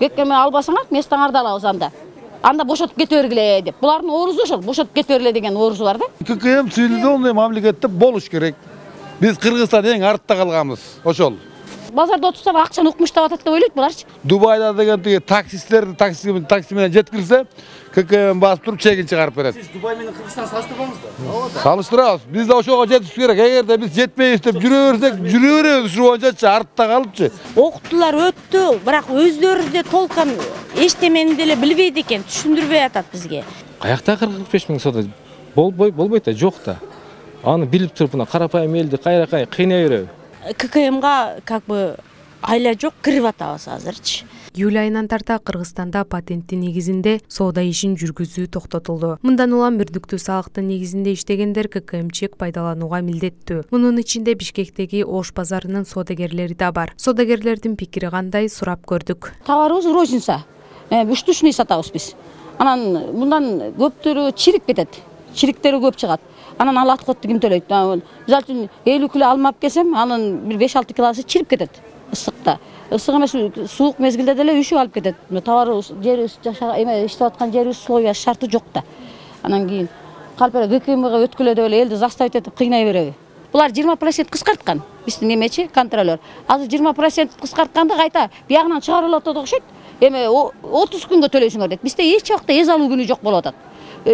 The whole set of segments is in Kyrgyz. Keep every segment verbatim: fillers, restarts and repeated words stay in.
Кеткенме албасаңар, местаңарды алабыз анда. Анда бошотуп кете бергиле деп. Булардын орузу ошол, бошотуп кете бергиле деген орузу бар да. ККМ цивилизованный мамлекетте болуш керек. Биз Кыргызстан эң артта калганбыз, ошол. Базарда отурсак акчаны укмуштап атат деп ойлойт буларчы. Дубайда деген тиги таксистлерди такси такси менен жеткирсе, ККМ басып туруп чегин чыгарып берет. Сиз Дубай менен Кыргызстан салыштырбаңыздар. Салыштырабыз. Биз да ошого жетиш керек. Эгерде биз жетпейбиз деп жүрө берсек, жүрө беребиз ушу боюнча артта калыпчы. Окутуулар өттү, бирок өздөрү да толком эчтемени деле билбейт экен, түшүндүрбөй атат бизге. Каякта кырк беш миң соода болбой болбойт да, жок да. Аны билип туруп мына карапайым элди кайра-кайра кыйнай береби. ККМга как бы айла жок, кирип атабыз азырчы. Июль айынан тарта Кыргызстанда патенттин негизинде соода ишин жүргүзүү токтотулду. Мындан улам бирдиктүү салыктын негизинде иштегендер ККМ чек пайдаланууга милдеттүү. Мунун ичинде Бишкектеги Ош базарынын соодагерлери да бар. Соодагерлердин пикири кандай сурап көрдүк. Товарыбыз розница. Үчтүшүнү сатабыз биз. Анан мындан көптөрү чирик кетет. Чириктери көп чыгат. Анан ал аткотду ким төлөйт? Мисалы үчүн элүү кило алмап келсем, анын бир беш алты килосы чирип кетет ысыкта. Ысык эмес, суук мезгилде деле үшүп алып кетет. Товарыбыз жерибиз эме иштеп аткан жерибиз сууя шарты жок да. Анан кийин калп эле ККМга өткүлө деп эле элди заставить этип кыйнай береби. Булар жыйырма процент кыскарткан. Биздин эмечи контролер. Азыр жыйырма процент кыскартканды кайта биягынан чыгарып атат окшойт. Эме отуз күнгө төлөйсүңөр дейт. Бизде эч убакта эз алуу күнү жок болуп атат.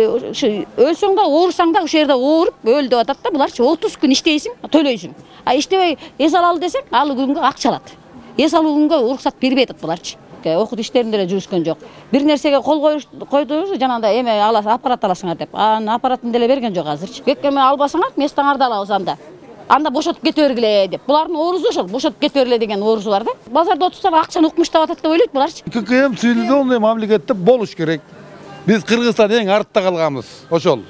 Өлсөң да, оорусаң да, ошол жерде ооруп, өл деп атат да, буларчы отуз күн иштейсиң, төлөйсүң. А иштебей эз алалы десең, ал күнгө акча алат. Эз алуу күнгө уруксат бербей атат буларчы. Окут иштеринде эле жүрүшкөн жок. Бир нерсеге кол койдуңуз, жанагындай эме аласың, аппарат аласыңар деп. Анын аппаратын деле берген жок азырчы. Кеткенме албасаңар, местаңарды алабыз анда. Анда бошотуп кете бергиле деп. Булардын орузу ошол, бошотуп кете бергиле деген орузу бар да. Базарда отурсак акчаны укмуштап атат деп ойлойт буларчы. ККМ цивилизованный мамлекетте болуш керек. Биз Кыргызстан эң артта калганбыз, ошол.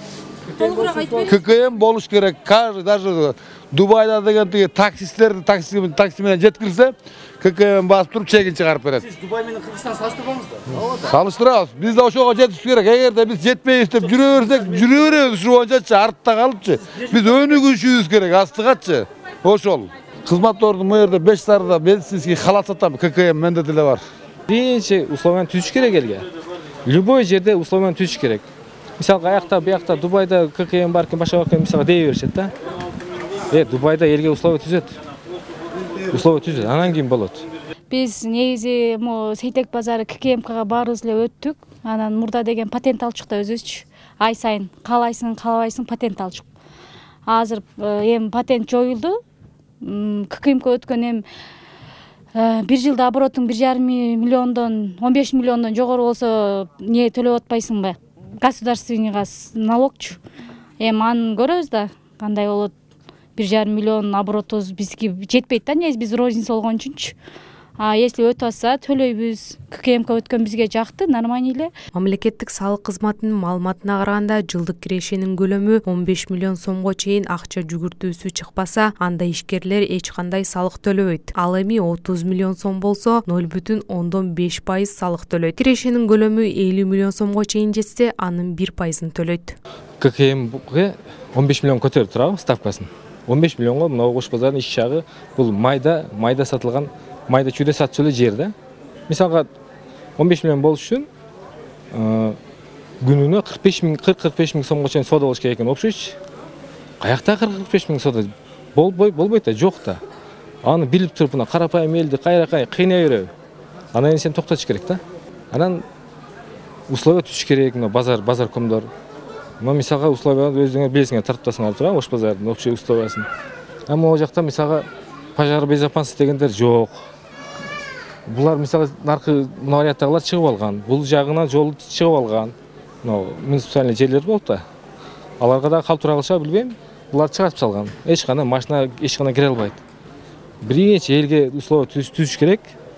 ККМ болуш керек. Даже Дубайда деген тиги таксистлерди такси такси менен жеткирсе, ККМ басып туруп чегин чыгарып берет. Сиз Дубай менен Кыргызстан салыштырбаңыздар. Салыштырабыз. Биз да ошого жетиш керек. Эгерде биз жетпейбиз деп жүрө берсек, жүрө беребиз ушу боюнча артта калыпчы. Биз өнүгүшүбүз керек, астыгачы. Ошол. Кызматкордун бу жерде беш сарда медицинский халат сатам, ККМ менде деле бар. Биринчи условияны түзүш керек элге. Любой жерде условияны түзүш керек. Мисалга аякта, буякта Дубайда ККМ бар экен, башка бар мисалга дей беришет да. Э, Дубайда элге условия түзөт. Условия түзөт, анан кийин болот. Биз негизи могу Сейтек базары ККМга баарыбыз эле өттүк. Анан мурда деген патент алчук да өзүбүзчү. Ай сайын каалайсың, каалабайсың патент алчук. Азыр эми патент жоюлду. ККМга өткөн эми бир жылда оборотуң бир жарым миллиондон он беш миллиондон жогору болсо не төлөп атпайсыңбы? Государственный налогчу. Эми аны көрөбүз да, кандай болот. бир жарым миллион оборотубуз бизге жетпейт да, негизи биз розница болгон үчүнчү. А если өтүп атса, төлөйбүз. ККМга өткөн бизге жакты, нормально эле. Мамлекеттик салык кызматынын маалыматына караганда, жылдык кирешенин көлөмү он беш миллион сомго чейин акча жүгүртүүсү чыкпаса, анда ишкерлер эч кандай салык төлөбөйт. Ал эми отуз миллион сом болсо, ноль бүтүн ондон беш пайыз салык төлөйт. Кирешенин көлөмү элүү миллион сомго чейин жетсе, анын бир пайызын төлөйт. ККМге он беш миллион көтөрүп турабы ставкасын. он беш миллионго мына Ош базарынын иш жагы бул майда, майда сатылган майда чүйдө сатчу эле жер да. Мисалга он беш миллион болуш үчүн күнүнө кырк беш миң кырк беш миң сомго чейин соода болуш керек экен окшойчу. Каякта кырк беш миң соода болбой болбойт да, жок да. Аны билип туруп мына карапайым элди кайра-кайра кыйнай береби. Анан сен токтотуш керек да. Анан условия түзүш керек, мына базар базар комдор. Мына мисалга условияны өзүңөр билесиңер, тартыптасыңар тура Ош базарынын общий условиясын. Ама ал жакта мисалга пожар безопасности дегендер жок. Булар мисалга наркы варианттагылар чыгып алган. Бул жагынан жол чыгып алган. Мына муниципальный жерлер болуп да. Аларга да калтура кылышат билбейм. Булар чыгарып салган. Эч кандай машина эч кандай кире албайт. Биринчи элге условия түзүш керек.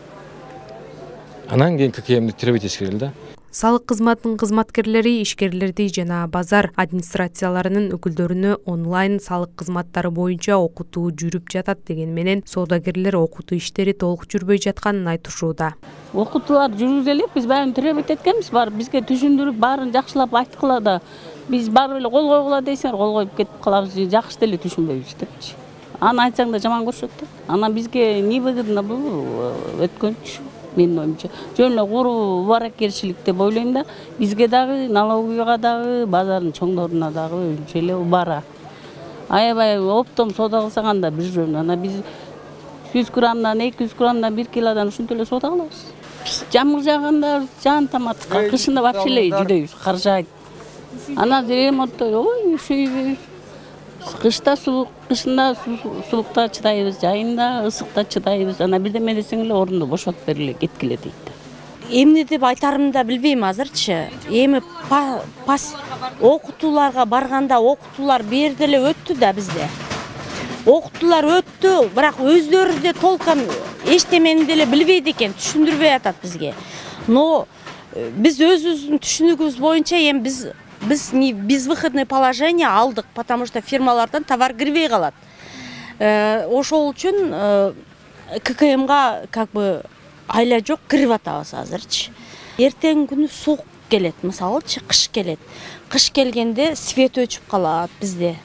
Анан кийин ККМди тербетиш керек да. Салык кызматынын кызматкерлери ишкерлерди жана базар администрацияларынын өкүлдөрүнө онлайн салык кызматтары боюнча окутуу жүрүп жатат деген менен соодагерлер окутуу иштери толук жүрбөй жатканын айтышууда. Окутуулар жүргүзө элек, биз баарын теребет эткенбиз, бар бизге түшүндүрүп, баарын жакшылап айткыла да. Биз барып эле кол койгула дейсиңер, кол коюп кетип калабыз, жакшы деле түшүнбөйбүз депчи. Аны айтсаң да жаман көрүшөт да. Анан бизге не выгодно бул өткөнчү. менин оюмча. Жөн эле куру баракерчилик деп ойлойм да. Бизге дагы, налоговыйга дагы, базардын чоңдоруна дагы оюмча эле бара. Аябай оптом соода кылсаң анда бир жөн. Ана биз жүз граммдан, эки жүз граммдан, бир килодан ушинтип эле соода кылабыз. Жамгыр жааганда жан тамат, кышында вообще эле жүдөйбүз, кар жаайт. Анан ремонттой, ой, ушуйбуз. Кышта суук, кышында суулукта чыдайбыз, жайында ысыкта чыдайбыз. Ана бирдеме десең эле орунду бошотуп бергиле, кеткиле дейт. Эмне деп айтарымды да билбейм азырчы. Эми пас окутууларга барганда окутуулар бир деле өттү да бизде. Окутуулар өттү, бирок өздөрү да толком эчтемени деле билбейт экен, түшүндүрбөй атат бизге. Но биз өзүбүздүн түшүнүгүбүз боюнча эми биз Biz безвыходное положение алдык, потому что фирмалардан товар кирбей калат. Ошол үчүн ККМга как бы айла жок, кирип атабыз азырчы. Эртең күнү суук келет, мисалычы кыш келет. Кыш келгенде свет өчүп калат бизде.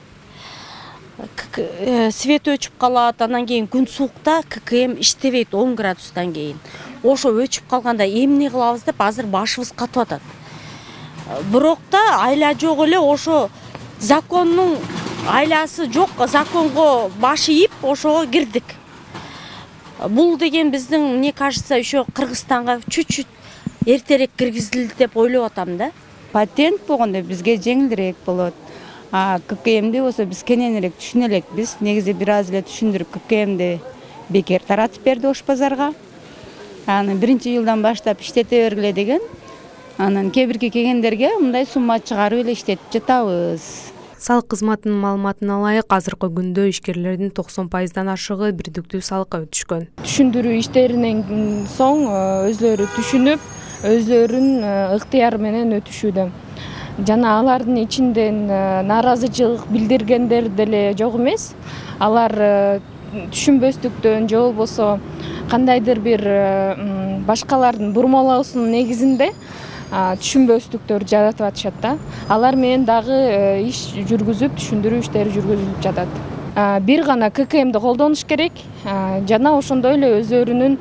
Свет өчүп калат, анан кийин күн суукта ККМ иштебейт он градустан кийин. Ошо өчүп калганда эмне кылабыз деп азыр башыбыз катып атат. Бирок да айла жок эле, ошо закондун айласы жок, законго башы ийип ошого кирдик. Бул деген биздин, мне кажется, еще Кыргызстанга чуть-чуть эртерээк киргизилди деп ойлоп атам да. Патент болгондо бизге жеңилирээк болот. А ККМди болсо биз кененирээк түшүнө элек. Биз негизи бир аз эле түшүндүрүп ККМди бекер таратып берди Ош базарга. Аны биринчи жылдан баштап иштете бергиле деген. Анан кээ бирге келгендерге мындай сумма чыгарып эле иштетип жатабыз. Салык кызматынын маалыматына ылайык, азыркы күндө ишкерлердин токсон пайыздан ашыгы бирдиктүү салыкка өтүшкөн. Түшүндүрүү иштеринен соң өзлөрү түшүнүп, өзлөрүнүн ыктыяры менен өтүшүүдө. Жана алардын ичинден нааразычылык билдиргендер деле жок эмес. Алар түшүнбөстүктөн же болбосо кандайдыр бир башкалардын бурмалоосунун негизинде түшүнбөстүктөр жаратып атышат да. Алар менен дагы иш жүргүзүп, түшүндүрүү иштери жүргүзүлүп жатат. Бир гана ККМди колдонуш керек, жана ошондой эле өзлөрүнүн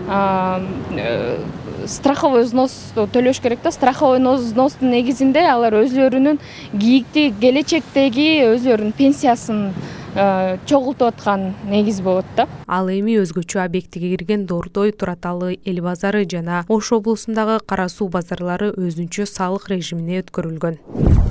страховой взнос төлөш керек да. Страховой взностун негизинде алар өзлөрүнүн кийинки келечектеги өзлөрүнүн пенсиясын чогултуп аткан негиз болот да. Ал эми өзгөчө объектиге кирген Дордой, Тураталы эл базары жана Ош облусундагы кара суу базарлары өзүнчө салык режимине өткөрүлгөн.